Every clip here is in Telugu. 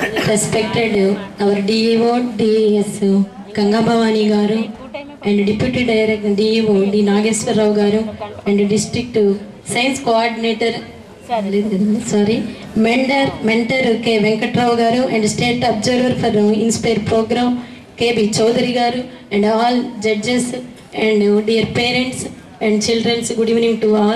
Respected our DEO, DES, Gangabhavani Garu, and Deputy Director DEO, D. Nageswar Rao Garu, and District Science Coordinator, Mentor K. Venkatrao Garu, and State Observer for Inspire Program, KB Chaudhary Garu, and all judges and dear parents and children, good evening to all.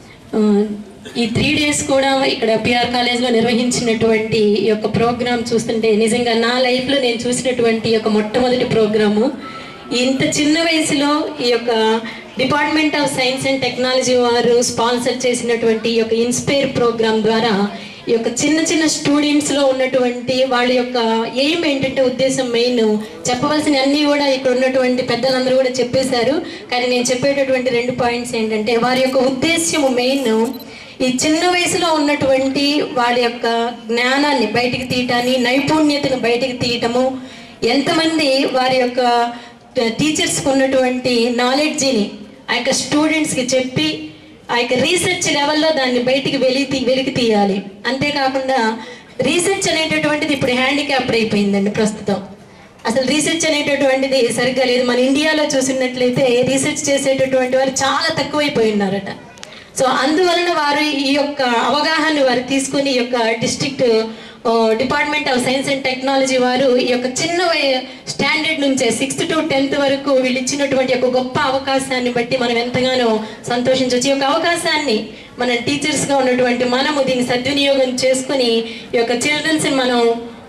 ఈ 3 days కూడా ఇక్కడ పిఆర్ కాలేజ్లో నిర్వహించినటువంటి ఈ యొక్క ప్రోగ్రామ్ చూస్తుంటే నిజంగా నా లైఫ్లో నేను చూసినటువంటి యొక్క మొట్టమొదటి ప్రోగ్రాము. ఇంత చిన్న వయసులో ఈ యొక్క department of science and technology వారు స్పాన్సర్ చేసినటువంటి ఈ యొక్క ఇన్స్పైర్ ప్రోగ్రామ్ ద్వారా ఈ యొక్క చిన్న చిన్న స్టూడెంట్స్లో ఉన్నటువంటి వాళ్ళ యొక్క ఎయిమ్ ఏంటంటే ఉద్దేశం మెయిన్ చెప్పవలసిన అన్నీ కూడా ఇక్కడ ఉన్నటువంటి పెద్దలందరూ కూడా చెప్పేశారు. కానీ నేను చెప్పేటటువంటి 2 పాయింట్స్ ఏంటంటే వారి యొక్క ఉద్దేశ్యము మెయిన్ ఈ చిన్న వయసులో ఉన్నటువంటి వాళ్ళ యొక్క జ్ఞానాన్ని బయటికి తీయటాన్ని, నైపుణ్యతను బయటికి తీయటము, ఎంతమంది వారి యొక్క టీచర్స్కి ఉన్నటువంటి నాలెడ్జిని ఆ యొక్క స్టూడెంట్స్కి చెప్పి ఆ యొక్క రీసెర్చ్ లెవెల్లో దాన్ని బయటికి వెలికి తీయాలి. అంతేకాకుండా రీసెర్చ్ అనేటటువంటిది ఇప్పుడు హ్యాండిక్యాప్డ్ అయిపోయిందండి ప్రస్తుతం. అసలు రీసెర్చ్ అనేటటువంటిది సరిగ్గా లేదు. మన ఇండియాలో చూసినట్లయితే రీసెర్చ్ చేసేటటువంటి వారు చాలా తక్కువైపోయి ఉన్నారట. సో అందువలన వారు ఈ యొక్క అవగాహన వారు తీసుకుని ఈ యొక్క district department of science and technology వారు ఈ యొక్క చిన్న స్టాండర్డ్ నుంచే 6th to 10th వరకు వీళ్ళు ఇచ్చినటువంటి ఒక గొప్ప అవకాశాన్ని బట్టి మనం ఎంతగానో సంతోషించవచ్చు. ఈ యొక్క అవకాశాన్ని మన టీచర్స్గా ఉన్నటువంటి మనము దీన్ని సద్వినియోగం చేసుకుని ఈ యొక్క చిల్డ్రన్స్ని మనం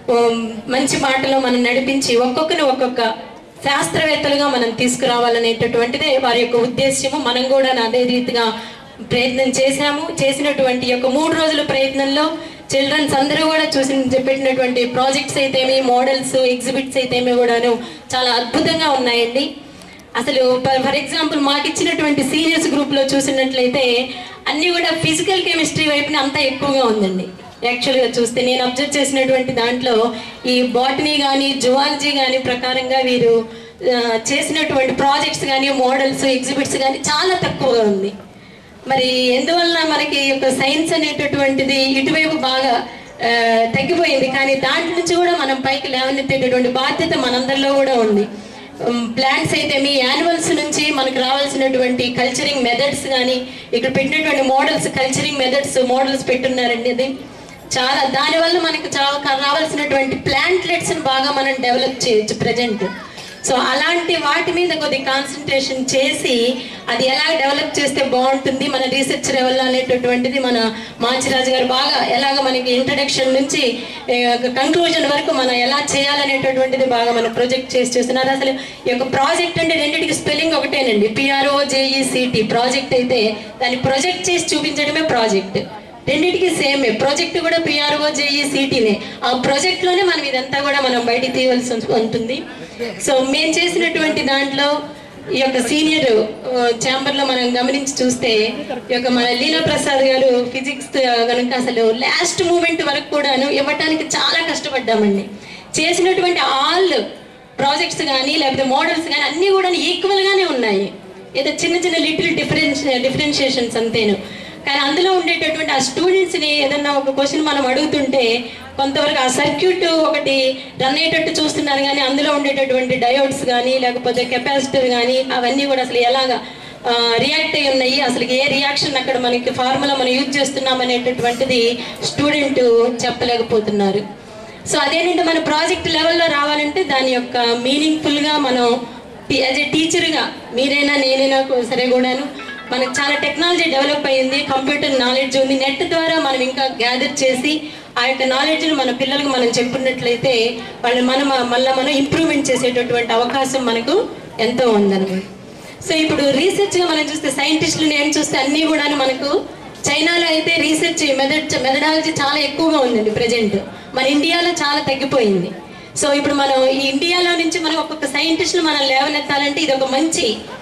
మంచి బాటలో మనం నడిపించి ఒక్కొక్కరిని ఒక్కొక్క శాస్త్రవేత్తలుగా మనం తీసుకురావాలనేటటువంటిదే వారి యొక్క ఉద్దేశ్యము. మనం కూడా అదే రీతిగా ప్రయత్నం చేసినటువంటి యొక్క 3 రోజుల ప్రయత్నంలో చిల్డ్రన్స్ అందరూ కూడా చెప్పినటువంటి ప్రాజెక్ట్స్ అయితేమి, మోడల్స్, ఎగ్జిబిట్స్ అయితేమి కూడాను చాలా అద్భుతంగా ఉన్నాయండి. అసలు ఫర్ ఎగ్జాంపుల్ మాకు ఇచ్చినటువంటి సీనియర్స్ గ్రూప్లో చూసినట్లయితే అన్నీ కూడా ఫిజికల్ కెమిస్ట్రీ వైపున అంతా ఎక్కువగా ఉందండి. యాక్చువల్గా చూస్తే నేను అబ్జర్వ్ చేసినటువంటి దాంట్లో ఈ బాటనీ కానీ జువాలజీ కానీ ప్రకారంగా వీరు చేసినటువంటి ప్రాజెక్ట్స్ కానీ, మోడల్స్, ఎగ్జిబిట్స్ కానీ చాలా తక్కువగా ఉంది. మరి ఎందువల్ల మనకి యొక్క సైన్స్ అనేటటువంటిది ఇటువైపు బాగా తగ్గిపోయింది. కానీ దాంట్లో నుంచి కూడా మనం పైకి లేవనెత్తేటటువంటి బాధ్యత మనందరిలో కూడా ఉంది. ప్లాంట్స్ అయితే మీ యానిమల్స్ నుంచి మనకు రావాల్సినటువంటి కల్చరింగ్ మెథడ్స్ కానీ ఇక్కడ పెట్టినటువంటి మోడల్స్, కల్చరింగ్ మెథడ్స్, మోడల్స్ పెట్టున్నారండి. అది చాలా దానివల్ల మనకు రావాల్సినటువంటి ప్లాంట్లెట్స్ని బాగా మనం డెవలప్ చేయొచ్చు ప్రజెంట్. సో అలాంటి వాటి మీద కొద్దిగా కాన్సన్ట్రేషన్ చేసి అది ఎలా డెవలప్ చేస్తే బాగుంటుంది మన రీసెర్చ్ లెవెల్లో అనేటటువంటిది మన మాచిరాజు గారు బాగా ఎలాగ మనకి ఇంట్రడక్షన్ నుంచి కంక్లూజన్ వరకు మనం ఎలా చేయాలనేటటువంటిది బాగా మనం ప్రొజెక్ట్ చేస్తున్నారు. అసలు ఈ యొక్క ప్రాజెక్ట్ అంటే రెండింటికి స్పెల్లింగ్ ఒకటేనండి. PROJECT ప్రాజెక్ట్ అయితే దాన్ని ప్రొజెక్ట్ చేసి చూపించడమే ప్రాజెక్ట్. రెండింటికి సేమే. ప్రాజెక్ట్ కూడా PROJECTనే. ఆ ప్రాజెక్ట్లోనే మనం ఇదంతా కూడా మనం బయటికి తీయవలసి ఉంటుంది. సో మేము చేసినటువంటి దాంట్లో ఈ యొక్క సీనియర్ ఛాంబర్లో మనం గమనించి చూస్తే ఈ యొక్క మన లీలా ప్రసాద్ గారు ఫిజిక్స్ కనుక అసలు లాస్ట్ మూమెంట్ వరకు కూడాను ఇవ్వటానికి చాలా కష్టపడ్డామండి. చేసినటువంటి ఆల్ ప్రాజెక్ట్స్ కానీ లేకపోతే మోడల్స్ కానీ అన్నీ కూడా ఈక్వల్గానే ఉన్నాయి. ఏదో చిన్న చిన్న లిటిల్ డిఫరెన్షియేషన్స్ అంతేను. కానీ అందులో ఉండేటటువంటి ఆ స్టూడెంట్స్ని ఏదన్నా ఒక క్వశ్చన్ మనం అడుగుతుంటే కొంతవరకు ఆ సర్క్యూట్ ఒకటి రన్ అయ్యేటట్టు చూస్తున్నారు. కానీ అందులో ఉండేటటువంటి డయోడ్స్ కానీ లేకపోతే కెపాసిటర్ కానీ అవన్నీ కూడా అసలు ఎలాగా రియాక్ట్ అయ్యి ఉన్నాయి, అసలు ఏ రియాక్షన్ అక్కడ మనకి ఫార్ములా మనం యూజ్ చేస్తున్నాం అనేటటువంటిది స్టూడెంట్ చెప్పలేకపోతున్నారు. సో అదేంటంటే మన ప్రాజెక్ట్ లెవెల్లో రావాలంటే దాని యొక్క మీనింగ్ఫుల్గా మనం యాజ్ ఏ టీచర్గా మీరైనా నేనైనా సరే కూడాను మనకు చాలా టెక్నాలజీ డెవలప్ అయ్యింది, కంప్యూటర్ నాలెడ్జ్ ఉంది. నెట్ ద్వారా మనం ఇంకా గ్యాదర్ చేసి ఆ యొక్క నాలెడ్జ్ని మన పిల్లలకు మనం చెప్పినట్లయితే వాళ్ళు మనం ఇంప్రూవ్మెంట్ చేసేటటువంటి అవకాశం మనకు ఎంతో ఉందన్నమాట. సో ఇప్పుడు రీసెర్చ్గా మనం చూస్తే సైంటిస్టులు నేను చూస్తే అన్నీ కూడా మనకు చైనాలో అయితే రీసెర్చ్ మెథడాలజీ చాలా ఎక్కువగా ఉందండి ప్రజెంట్. మన ఇండియాలో చాలా తగ్గిపోయింది. సో ఇప్పుడు మనం ఈ ఇండియాలో నుంచి మనం ఒక్కొక్క సైంటిస్ట్ను మనం లేవనెత్తాలంటే ఇది ఒక మంచి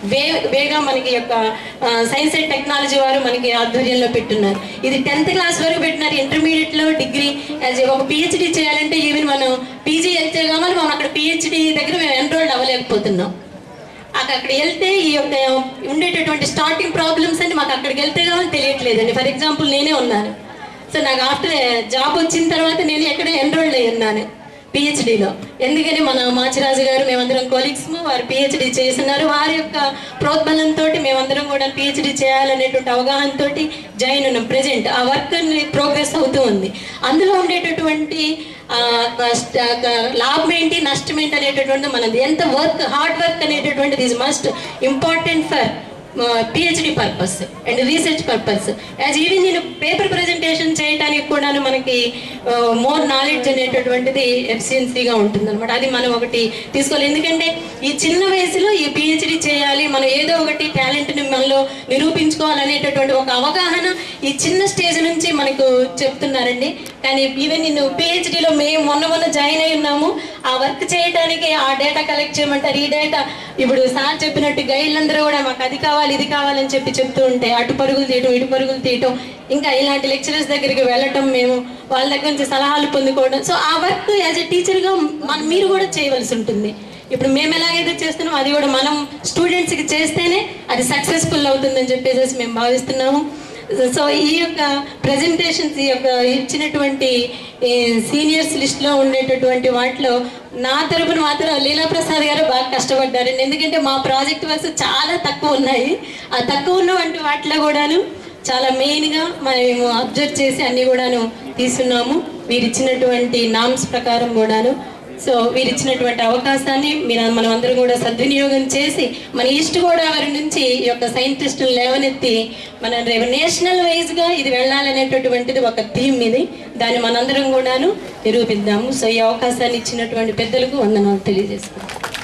వేగా మనకి యొక్క సైన్స్ అండ్ టెక్నాలజీ వారు మనకి ఆధ్వర్యంలో పెట్టున్నారు. ఇది 10th క్లాస్ వరకు పెట్టినారు. ఇంటర్మీడియట్లో డిగ్రీ ఒక PhD చేయాలంటే ఈవెన్ మనం PG వెళ్తే కావాలి, మనం అక్కడ PhD దగ్గర మేము ఎన్రోల్డ్ అవ్వలేకపోతున్నాం. అక్కడ వెళ్తే ఈ యొక్క ఉండేటటువంటి స్టార్టింగ్ ప్రాబ్లమ్స్ అంటే మాకు అక్కడికి వెళ్తే కావాలి తెలియట్లేదండి. ఫర్ ఎగ్జాంపుల్ నేనే ఉన్నాను. సో నాకు ఆఫ్టర్ జాబ్ వచ్చిన తర్వాత నేను ఎక్కడ ఎన్రోల్డ్ అయి ఉన్నాను పిహెచ్డిలో. ఎందుకని మన మాచిరాజు గారు మేమందరం కొలీగ్స్, వారు పిహెచ్డి చేస్తున్నారు. వారి యొక్క ప్రోద్బలంతో మేమందరం కూడా పిహెచ్డి చేయాలనేటువంటి అవగాహనతో జాయిన్ ఉన్నాం. ప్రజెంట్ ఆ వర్క్ ప్రోగ్రెస్ అవుతూ ఉంది. అందులో ఉండేటటువంటి లాభం ఏంటి, నష్టం ఏంటి అనేటటువంటి మనది ఎంత వర్క్, హార్డ్ వర్క్ అనేటటువంటిది is must important for PhD purpose and research purpose. As even నేను పేపర్ ప్రజెంటేషన్ చేయడానికి కూడా మనకి మోర్ నాలెడ్జ్ అనేటటువంటిది ఎఫిషియన్సీగా ఉంటుంది అనమాట. అది మనం ఒకటి తీసుకోవాలి. ఎందుకంటే ఈ చిన్న వయసులో ఈ పిహెచ్డి చేయాలి, మనం ఏదో ఒకటి టాలెంట్ని మనలో నిరూపించుకోవాలనేటటువంటి ఒక అవగాహన ఈ చిన్న స్టేజ్ నుంచి మనకు చెప్తున్నారండి. కానీ ఈవెన్ నేను పిహెచ్డిలో మేము మొన్న జాయిన్ అయి ఉన్నాము. ఆ వర్క్ చేయడానికి ఆ డేటా కలెక్ట్ చేయమంటారు. ఈ డేటా ఇప్పుడు సార్ చెప్పినట్టు గైడ్లందరూ కూడా మాకు అది కావాలి ఇది కావాలని చెప్తూ ఉంటే అటు పరుగులు తీయటం ఇటు పరుగులు తీయటం, ఇంకా ఇలాంటి లెక్చరర్స్ దగ్గరికి వెళ్ళటం, మేము వాళ్ళ దగ్గర నుంచి సలహాలు పొందుకోవడం. సో ఆ వర్క్ యాజ్ ఎ టీచర్గా మీరు కూడా చేయవలసి ఉంటుంది. ఇప్పుడు మేము ఎలాగైతే చేస్తున్నామో అది కూడా మనం స్టూడెంట్స్కి చేస్తేనే అది సక్సెస్ఫుల్ అవుతుందని చెప్పేసి మేము భావిస్తున్నాము. సో ఈ యొక్క ప్రజెంటేషన్స్, ఈ యొక్క ఇచ్చినటువంటి సీనియర్స్ లిస్ట్లో ఉండేటటువంటి వాటిలో నా తరపున మాత్రం లీలాప్రసాద్ గారు బాగా కష్టపడ్డారండి. ఎందుకంటే మా ప్రాజెక్ట్ వర్క్స్ చాలా తక్కువ ఉన్నాయి. ఆ తక్కువ ఉన్నటువంటి వాటిలో కూడాను చాలా మెయిన్గా మేము అబ్జర్వ్ చేసి అన్నీ కూడాను తీసుకున్నాము. మీరు ఇచ్చినటువంటి నామ్స్ ప్రకారం కూడాను. సో వీరు ఇచ్చినటువంటి అవకాశాన్ని మనం అందరం కూడా సద్వినియోగం చేసి మన ఈస్ట్ గోదావరి నుంచి ఈ యొక్క సైంటిస్టులు లేవనెత్తి మన నేషనల్ వైజ్గా ఇది వెళ్ళాలనేటటువంటిది ఒక థీమ్ ఇది. దాన్ని మనందరం కూడాను నిరూపిద్దాము. సో ఈ అవకాశాన్ని ఇచ్చినటువంటి పెద్దలకు వందనాలు తెలియజేసుకుంటాం.